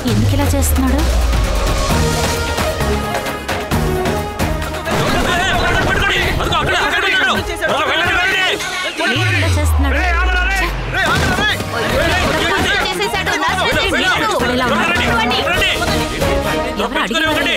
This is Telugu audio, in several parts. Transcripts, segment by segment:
ఎందుకు ఇలా చేస్తున్నాడు? ఎవరు అడిగి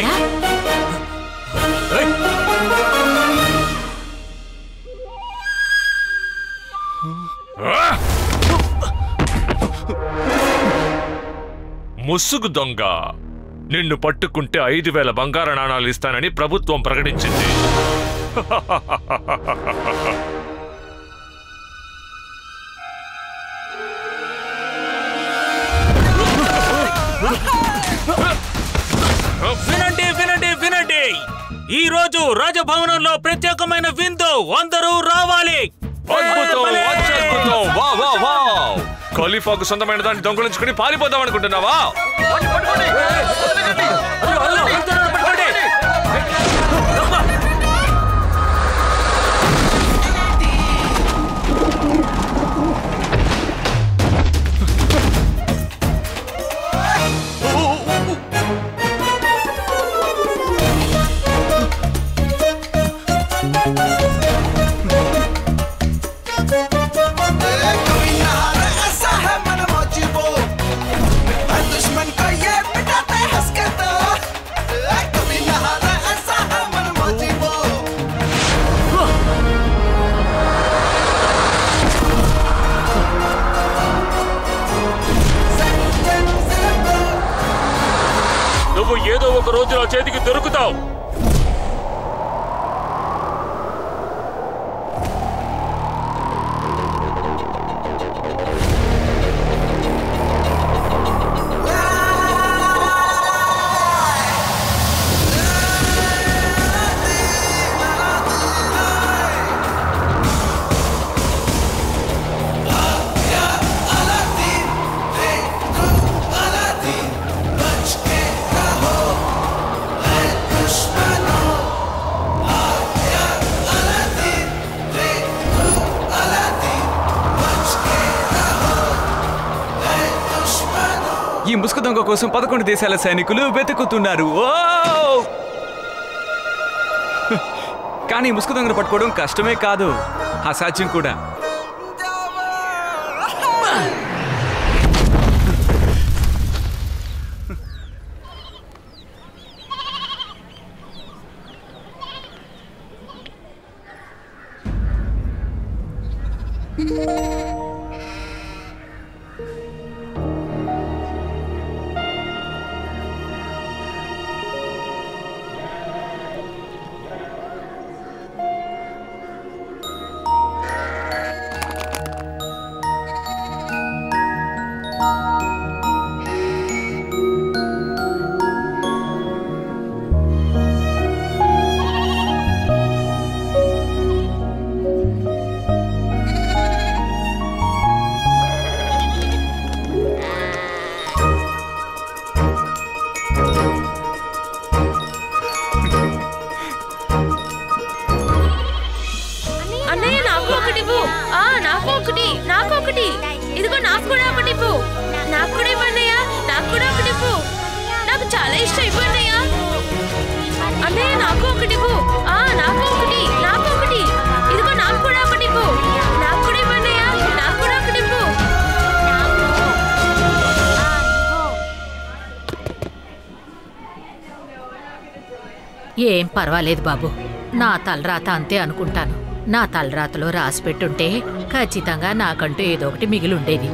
ముసుగు దొంగ, నిన్ను పట్టుకుంటే 5,000 బంగారు నాణాలు ఇస్తానని ప్రభుత్వం ప్రకటించింది. వినండి వినండి వినండి, ఈ రోజు రాజభవనంలో ప్రత్యేకమైన విందు, అందరూ రావాలి. ఖలీఫాకు సొంతమైన దాన్ని దొంగలించుకుని పారిపోదాం అనుకుంటున్నావా? నువ్వు ఏదో ఒక రోజు నా చేతికి దొరుకుతావు. ఈ ముసుగు దొంగ కోసం 11 దేశాల సైనికులు వెతుకుతున్నారు. కానీ ముసుగు దొంగను పట్టుకోవడం కష్టమే కాదు, అసాధ్యం కూడా. ఇదిగో నాకు కూడా ఒకటి ఇవ్వు. నాకు కూడా ఇవ్వన్నయ్య, నాకు కూడా ఒకటి ఇవ్వు. నాకు చాలా ఇష్టం, ఇవ్వన్నయ్య. అన్నయ్య నాకు ఒకటి ఇవ్వు. నాకు ఒకటి, నాకు ఒకటి. ఇదిగో నాకు కూడా ఒకటి ఇవ్వు. నాకు కూడా ఇవ్వన్నయ్య, నాకు కూడా ఒకటి ఇవ్వు. ఏం పర్వాలేదు బాబు, నా తలరాత అంతే అనుకుంటాను. నా తలరాతలో రాసి పెట్టుంటే ఖచ్చితంగా నాకంటూ ఏదో ఒకటి మిగిలి ఉండేది.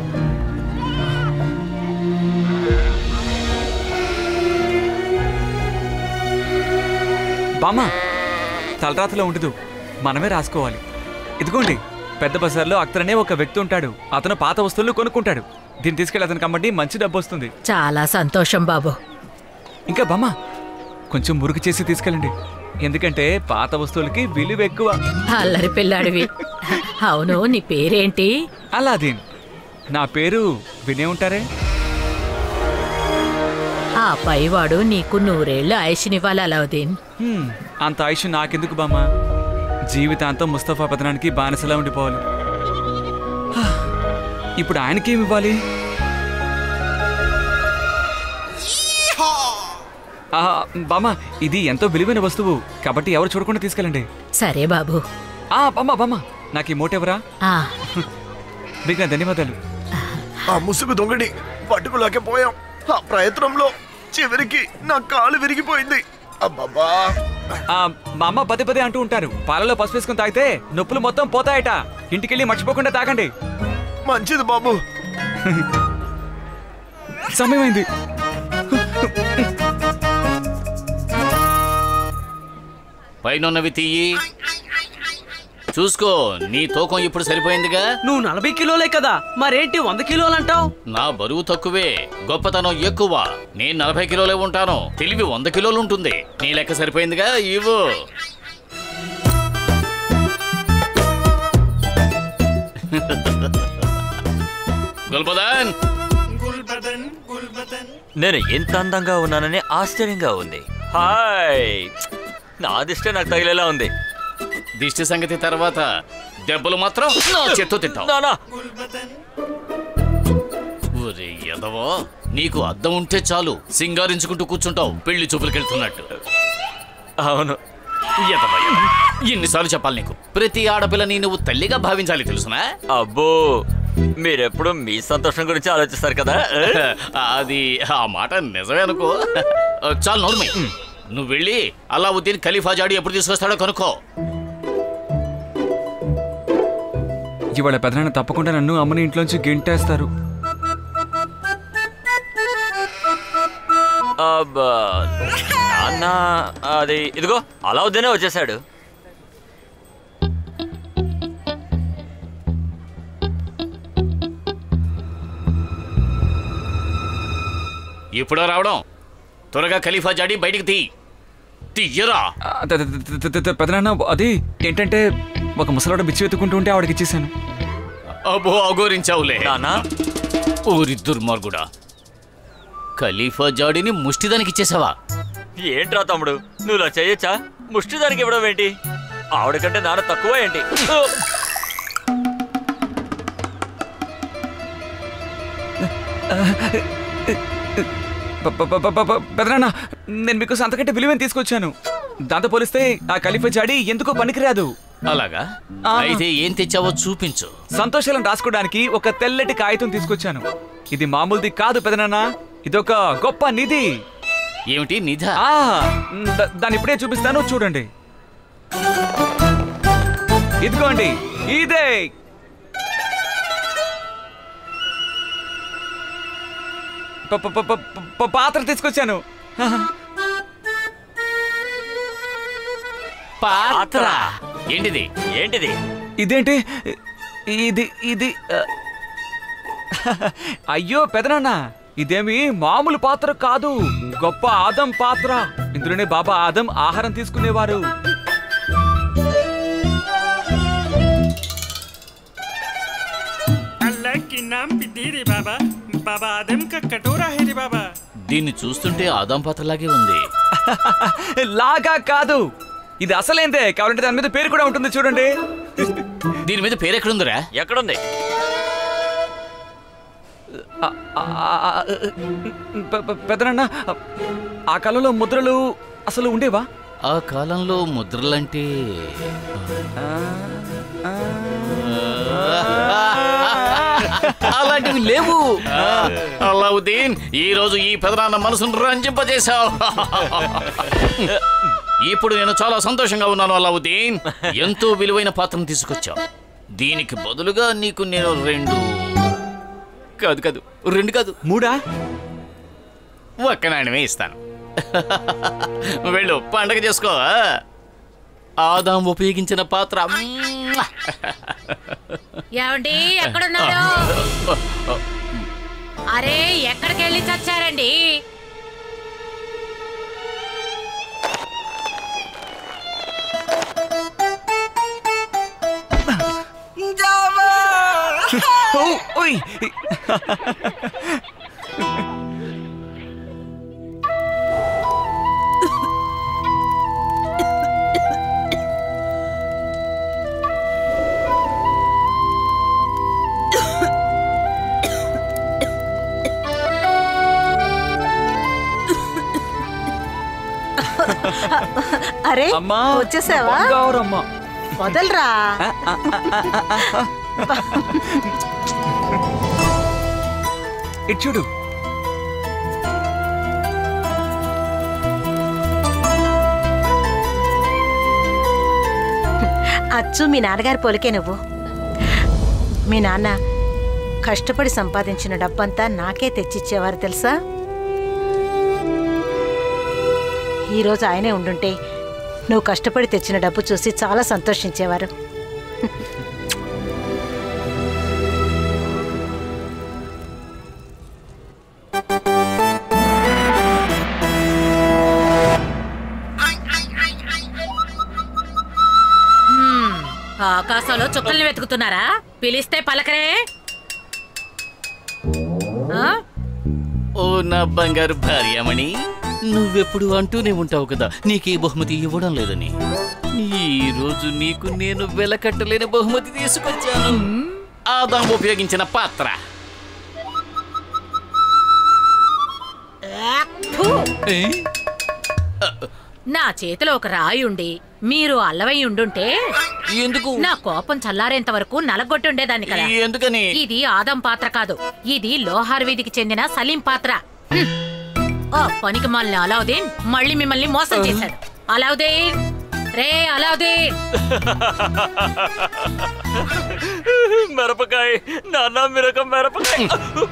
బామ్మ, తలరాతలో ఉండదు, మనమే రాసుకోవాలి. ఇదిగోండి, పెద్ద బజార్లో అక్తర్ అనే ఒక వ్యక్తి ఉంటాడు. అతను పాత వస్తువులు కొనుక్కుంటాడు. దీన్ని తీసుకెళ్ళి అతనికి అమ్మండి, మంచి డబ్బు వస్తుంది. చాలా సంతోషం బాబు. ఇంకా బామ్మ, కొంచెం మురుగు చేసి తీసుకెళ్ళండి, ఎందుకంటే పాత వస్తువులకి విలువ ఎక్కువ. అల్లరి పిల్లాడివి. అవును, నీ పేరేంటి? అలాదీన్. నా పేరు వినే ఉంటారే. ఆ పైవాడు నీకు 100 ఏళ్ళు ఆయుష్నివ్వాలి అలావుద్దీన్. అంత ఆయుష్ నాకెందుకు బామ్మ, జీవితాంతం ముస్తఫా పతనానికి బానిసలా ఉండిపోవాలి. ఇప్పుడు ఆయనకేమి ఇవ్వాలి? బామ్మ ఇది ఎంతో విలువైన వస్తువు కాబట్టి ఎవరు చూడకుండా తీసుకెళ్ళండి. సరే బాబు. బామ్మ నాకు ఈ మూట ఎవరా? మీకు నా ధన్యవాదాలు. ఆ ముసుగు దొంగని పట్టుకులాకపోయాం. ఆ ప్రయత్నంలో చివరికి నా కాలు విరిగిపోయింది. అబ్బబ్బా. మా అమ్మ పదే అంటూ ఉంటారు, పాలలో పసుపు వేసుకుని తాగితే నొప్పులు మొత్తం పోతాయట. ఇంటికెళ్ళి మర్చిపోకుండా తాగండి. మంచిది బాబు. సమయమైంది. పైనవి తీయి. చూసుకో, నీ తూకం ఇప్పుడు సరిపోయిందిగా. నువ్వు 40 కిలోలే కదా, మరేంటి 100 కిలోలు అంటావు? నా బరువు తక్కువే, గొప్పతనం ఎక్కువ. నేను 40 కిలోలే ఉంటాను, తెలివి 100 కిలోలు ఉంటుంది. నీ లెక్క సరిపోయిందిగా, ఇవ్వు. గుల్బదన్, నేను ఎంత అందంగా ఉన్నానని ఆశ్చర్యంగా ఉంది. హాయ్, నా దిష్టే నాకు తగిలేలా ఉంది. దిష్టి సంగతి తర్వాత, దెబ్బలు మాత్రం నా చేత్తో తింటావు. ఒరే ఎదవో, నీకు అద్దం ఉంటే చాలు సింగారించుకుంటూ కూర్చుంటావు పెళ్లి చూపులకెళ్తున్నట్టు. అవును, ఎన్నిసార్లు చెప్పాలి నీకు? ప్రతి ఆడపిల్లని నువ్వు తల్లిగా భావించాలి, తెలుసునా? అబ్బో, మీరెప్పుడు మీ సంతోషం గురించి ఆలోచిస్తారు కదా. అది ఆ మాట నిజమే అనుకో. చాలు నోర్మి, నువ్వు వెళ్ళి అలావుద్దీన్ ఖలీఫా జాడి ఎప్పుడు తీసుకొస్తాడో కనుక్కో. ఇవాళ పెదనాన్న తప్పకుండా నన్ను అమ్మని ఇంట్లోంచి గెంటేస్తారు. అన్న, అది ఇదిగో అలావుద్దీనే వచ్చేసాడు. ఇప్పుడో రావడం? త్వరగా ఖలీఫా జాడి బయటికి తీయరా. పెదనాన్న, అది ఏంటంటే ఒక ముసలాడు బిచ్చి వెతుకుంటూ ఉంటే ఆవిడకి ఇచ్చేసాను. అబ్బో, అగోరించావులే. ఊరి దుర్మార్గుడా, ఖలీఫా జాడిని ముష్టిదానికి ఇచ్చేసావా? ఏంట్రా తమ్ముడు, నువ్వు ఇలా చేయొచ్చా? ముష్టిదానికి ఇవ్వడం ఏంటి? ఆవిడకంటే నాన్న తక్కువ ఏంటి? పెదనాన్న, నేను మీకు అంతకంటే విలువని తీసుకొచ్చాను. దాంతో పోలిస్తే ఆ ఖలీఫా జాడి ఎందుకో పనికిరాదు. అలాగా? అయితే ఏం తెచ్చావో చూపించు. సంతోషాలను రాసుకోవడానికి ఒక తెల్లటి కాగితం తీసుకొచ్చాను. ఇది మామూలుది కాదు పెదనాన్న, ఇదొక గొప్ప నిధి. ఏమిటి నిధి? దాన్ని ఇప్పుడే చూపిస్తాను, చూడండి. ఇదిగోండి, ఇదే. పాత్ర తీసుకొచ్చాను. పాత్ర ఏంటిది? ఏంటిది? ఇదేంటి? ఇది ఇది అయ్యో పెదనాన్న, ఇదేమి మామూలు పాత్ర కాదు, గొప్ప ఆదం పాత్ర. ఇందులోనే బాబా ఆదం ఆహారం తీసుకునేవారు. దీన్ని చూస్తుంటే ఆదం పాత్రలాగే ఉంది. లాగా కాదు, ఇది అసలేందే. కావాలంటే దాని మీద పేరు కూడా ఉంటుంది, చూడండి. దీని మీద పేరు ఎక్కడుందిరా? ఎక్కడుంది? పెదనాన్న, ఆ కాలంలో ముద్రలు అసలు ఉండేవా? ఆ కాలంలో ముద్రలంటే అలాంటివి లేవు. అలావుద్దీన్, ఈ రోజు ఈ పెదనాన్న మనసును రంజింపజేశావు. ఇప్పుడు నేను చాలా సంతోషంగా ఉన్నాను అలావుద్దీన్. ఎంతో విలువైన పాత్రను తీసుకొచ్చావు. దీనికి బదులుగా నీకు నేను 2 కాదు 3 ఒక్క నాణ్యమే ఇస్తాను. వెళ్ళు, పండగ చేసుకో. ఆదాం ఉపయోగించిన పాత్ర. ఏమండి, ఎక్కడున్నారు? అరే, ఎక్కడికి వెళ్ళి చచ్చారండి? అరే అమ్మా వచ్చేసావా? బంగారమ్మా. వదలరా. ఇటు చూడు. అచ్చు మీ నాన్నగారి పోలికే నువ్వు. మీ నాన్న కష్టపడి సంపాదించిన డబ్బంతా నాకే తెచ్చిచ్చేవారు తెలుసా. ఈరోజు ఆయనే ఉండుంటే నువ్వు కష్టపడి తెచ్చిన డబ్బు చూసి చాలా సంతోషించేవారు. ఆకాశంలో చుక్కల్ని వెతుకుతున్నారా? పిలిస్తే పలకరే. ఓ నా బంగారు భార్యమణి, నువ్వెప్పుడు అంటూనే ఉంటావు కదా నీకే బహుమతి ఇవ్వడం లేదని. ఈ రోజు నీకు నేను వెలకట్టలేని బహుమతి తీసుకొచ్చాను. ఆదాం ఉపయోగించిన పాత్ర. నా చేతిలో ఒక రాయి ఉండి మీరు అల్లవై ఉండుంటే ఎందుకు నా కోపం చల్లారేంత వరకు నలగొట్టుండేదాన్ని కదా. ఎందుకని? ఇది ఆదం పాత్ర కాదు, ఇది లోహార్ వీధికి చెందిన సలీం పాత్ర. ఓ పనికి మాలిన అలావుద్దీన్ మళ్ళీ మిమ్మల్ని మోసం చేశాడు. అలావుద్దీన్, రే అలావుద్దీన్. మిరపకాయ నాన్న, మిరపకాయ.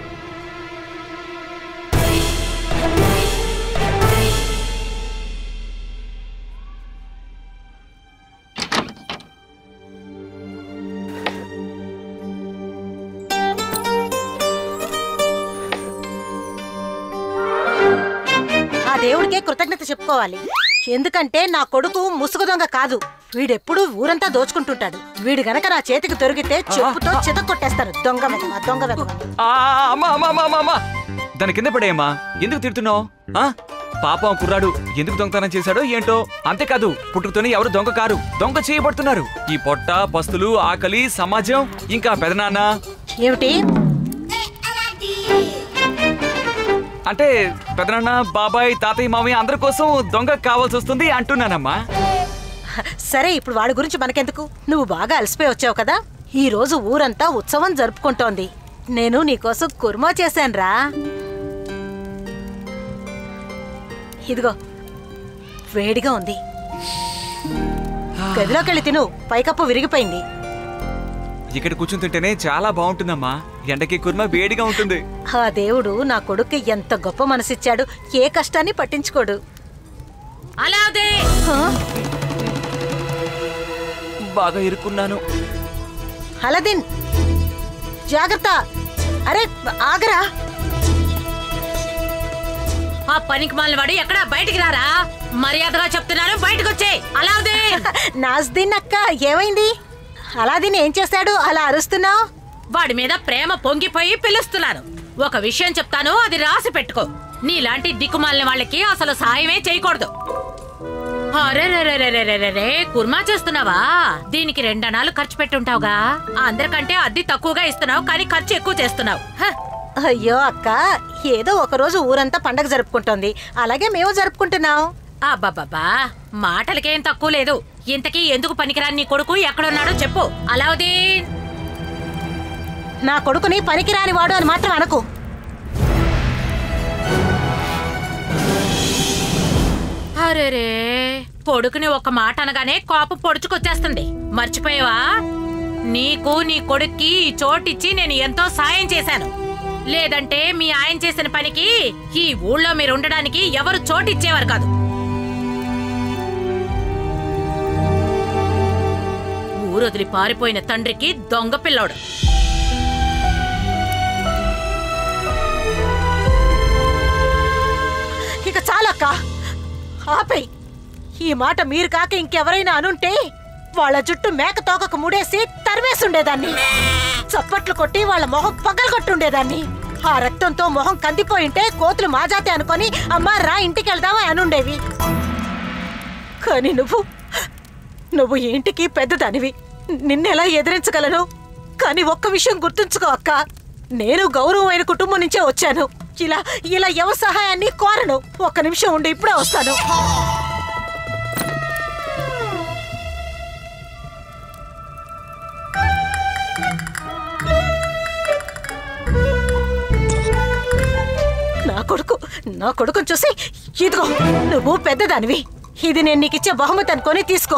దేవుడికే కృతజ్ఞత చెప్పుకోవాలి. ఎందుకంటే నా కొడుకు ముసుగు దొంగ కాదు. వీడెప్పుడు ఊరంతా దోచుకుంటుంటాడు. వీడు గనక నా చేతికి దొరికితే చెప్పుతో చితక్కొట్టేస్తాను. దొంగ వెధవ, దొంగ వెధవ. దాని కింద పడేయమ్మా. ఎందుకు తిడుతున్నావు? పాపం కుర్రాడు ఎందుకు దొంగతనం చేశాడో ఏంటో. అంతేకాదు పుట్టుకతోనే ఎవరు దొంగ కారు, దొంగ చేయబడుతున్నారు. ఈ పొట్ట, పస్తులు, ఆకలి, సమాజం, ఇంకా పెదనాన్న. ఏమిటి అంటే పెదనాన్న, బాబాయ్, తాతయ్య, మామయ్య అందరి కోసం దొంగ కావాల్సి వస్తుంది అంటున్నానమ్మా. సరే, ఇప్పుడు వాడి గురించి మనకెందుకు. నువ్వు బాగా అలసిపోయి వచ్చావు కదా. ఈ రోజు ఊరంతా ఉత్సవం జరుపుకుంటోంది. నేను నీకోసం కుర్మా చేశానురా. ఇదిగో, వేడిగా ఉంది. గదిలోకెళ్ళి తిను. పైకప్పు విరిగిపోయింది. ఇక్కడ కూర్చుని తింటేనే చాలా బాగుంటుందమ్మా. ఎండకి కుర్మా వేడిగా ఉంటుంది. ఆ దేవుడు నా కొడుకు ఎంత గొప్ప మనసిచ్చాడు. ఏ కష్టాన్ని పట్టించుకోడు. బాగా ఇరుక్కున్నాను. అలావుద్దీన్, జాగ్రత్త. అరే ఆగరా. ఆ పనికి మాలిన వాడు ఎక్కడా బయటికి రారా. మర్యాదగా చెప్తున్నాను, బయటకు వచ్చే. అలావుద్దీన్. నాజ్దీన్ అక్క, ఏమైంది? అలావుద్దీన్ ఏం చేశాడు అలా అరుస్తున్నావు? వాడి మీద ప్రేమ పొంగిపోయి పిలుస్తున్నాను. ఒక విషయం చెప్తాను, అది రాసి పెట్టుకో. నీలాంటి దిక్కుమాలిన వాళ్ళకి అసలు సాయమే చేయకూడదు. అరే కుర్మా చేస్తున్నావా? దీనికి 2 అణాలు ఖర్చు పెట్టుంటావుగా. అందరికంటే అద్దె తక్కువగా ఇస్తున్నావు, కానీ ఖర్చు ఎక్కువ చేస్తున్నావు. అయ్యో అక్క, ఏదో ఒకరోజు ఊరంతా పండగ జరుపుకుంటోంది, అలాగే మేము జరుపుకుంటున్నాం. అబ్బాబ్బా, మాటలకేం తక్కువ లేదు. ఇంతకీ ఎందుకు పనికిరాని నీ కొడుకు ఎక్కడున్నాడో చెప్పు. అలావుద్దీన్. నా కొడుకుని పనికిరాని వాడు అని మాత్రం అనకు. అరేరే, కొడుకుని ఒక మాట అనగానే కోపం పొడుచుకొచ్చేస్తుంది. మర్చిపోయావా? నీకు నీ కొడుక్కి ఈ చోటిచ్చి నేను ఎంతో సాయం చేశాను. లేదంటే మీ ఆయన చేసిన పనికి ఈ ఊళ్ళో మీరు ఉండడానికి ఎవరు చోటిచ్చేవారు కాదు. ఊరొదిలి పారిపోయిన తండ్రికి దొంగ పిల్లోడు. ఇక చాలక్క, ఆపై. ఈ మాట మీరు కాక ఇంకెవరైనా అనుంటే వాళ్ళ జుట్టు మేక తోకకు ముడేసి తరివేసుండేదాన్ని. చప్పట్లు కొట్టి వాళ్ళ మొహం పగలగొట్టుండేదాన్ని. ఆ రక్తంతో మొహం కందిపోయింటే కోతులు మాజాతే అనుకొని అమ్మా రా ఇంటికి వెళ్దామా అనుండేవి. కానీ నువ్వు ఇంటికి పెద్దదానివి, నిన్నెలా ఎదిరించగలను? కానీ ఒక్క విషయం గుర్తుంచుకో అక్క, నేను గౌరవమైన కుటుంబం నుంచే వచ్చాను. ఇలా ఎవరి సహాయాన్ని కోరను. ఒక్క నిమిషం ఉండి ఇప్పుడే వస్తాను. నా కొడుకుని చూసి ఇదిగో నువ్వు పెద్దదానివి, ఇది నేను నీకిచ్చే బహుమతి అనుకొని తీసుకో.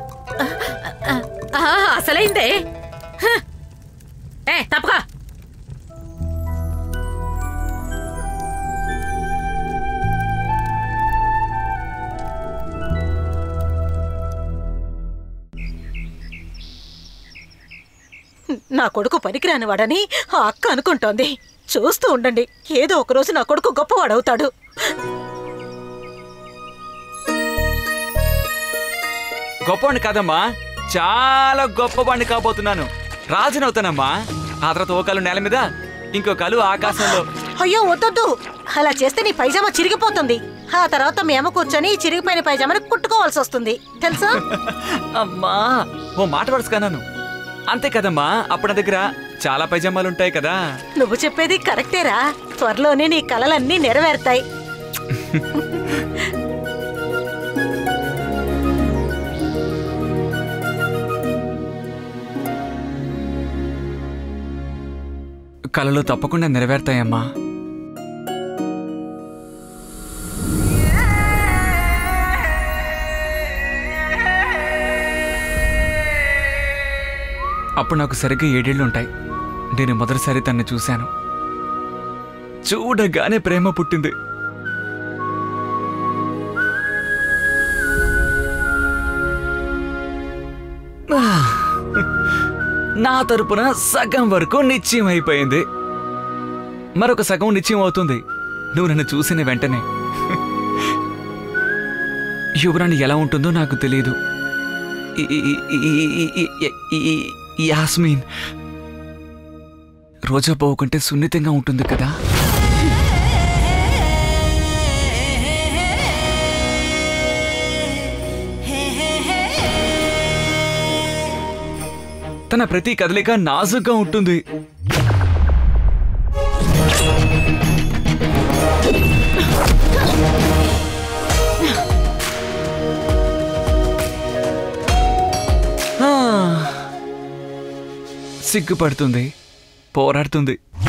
అసలైందే. తప్పగా నా కొడుకు పనికిరాని వాడని ఆ అక్క అనుకుంటోంది. చూస్తూ ఉండండి, ఏదో ఒకరోజు నా కొడుకు గొప్పవాడవుతాడు. గొప్పవాడిని కాదమ్మా, చాలా గొప్పవాడిని కాబోతున్నాను. రాజునవుతానమ్మా. ఆ తర్వాత ఓ కాలు నేల మీద, ఇంకో కాలు ఆకాశంలో. అయ్యో వద్దొద్దు, అలా చేస్తే నీ పైజామా చిరిగిపోతుంది. ఆ తర్వాత మేము కూర్చొని చిరిగిపోయిన పైజామాని కుట్టుకోవాల్సి వస్తుంది, తెలుసా? అమ్మా, ఓ మాట వరుసకన్నాను అంతే కదమ్మా. అప్పుడు నా దగ్గర చాలా పైజామాలుంటాయి కదా. నువ్వు చెప్పేది కరెక్టేరా, త్వరలోనే నీ కలలన్నీ నెరవేరుతాయి. కలలు తప్పకుండా నెరవేరుతాయమ్మా. అప్పుడు నాకు సరిగ్గా 7 ఏళ్ళు ఉంటాయి. నేను మొదటిసారి తన్ని చూశాను. చూడగానే ప్రేమ పుట్టింది. నా తరపున సగం వరకు నిశ్చయం అయిపోయింది. మరొక సగం నిశ్చయం అవుతుంది నువ్వు నన్ను చూసిన వెంటనే. యువరాణి ఎలా ఉంటుందో నాకు తెలియదు. యాస్మిన్ రోజా పువ్వు కంటే సున్నితంగా ఉంటుంది కదా. తన ప్రతి కదలిక నాజుగ్గా ఉంటుంది. సిగ్గుపడుతుంది, పోరాడుతుంది.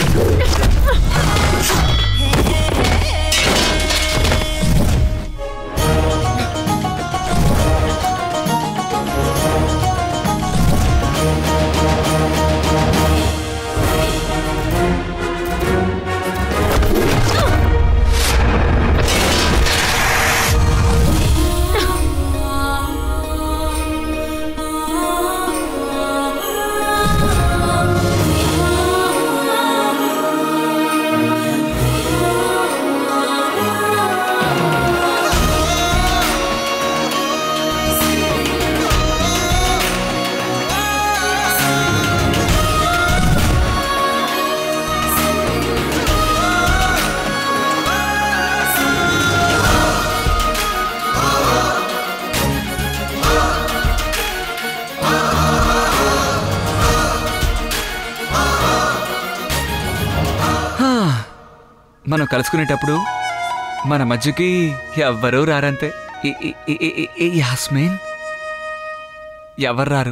మనం కలుసుకునేటప్పుడు మన మధ్యకి ఎవ్వరూ రారంతే. యాస్మిన్ ఎవరు రారు.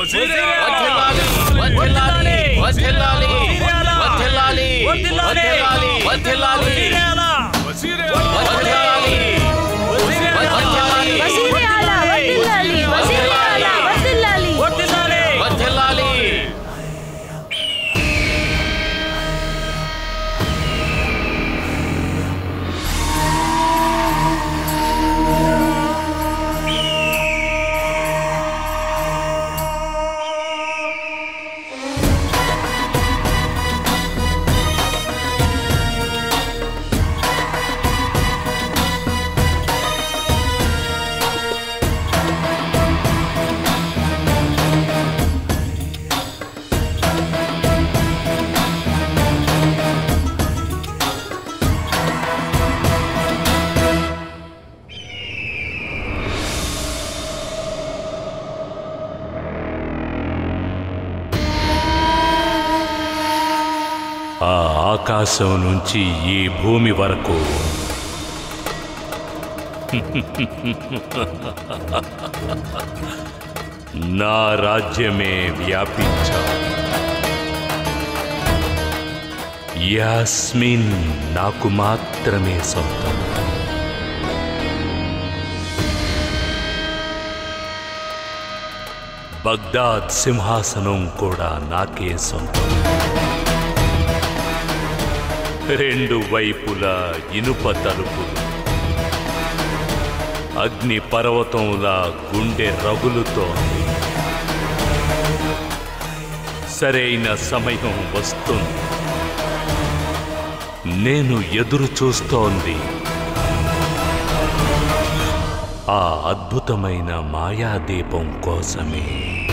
ఆ ఆకాశం నుంచి ఈ భూమి వరకు నా రాజ్యమే వ్యాపించా. యాస్మిన్ నాకు మాత్రమే సొంతం. బగ్దాద్ సింహాసనం కూడా నాకే సొంతం. రెండు వైపులా ఇనుప తలుపులు, అగ్ని పర్వతంలా గుండె రగులుతోంది. సరైన సమయం వస్తుంది. నేను ఎదురు చూస్తోంది ఆ అద్భుతమైన మాయాదీపం కోసమే.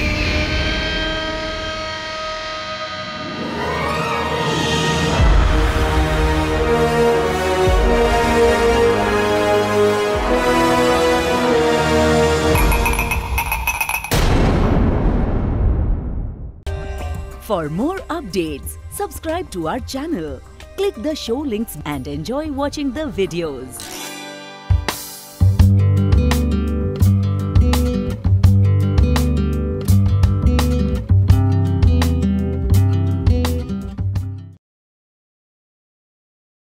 For more updates, subscribe to our channel, click the show links and enjoy watching the videos.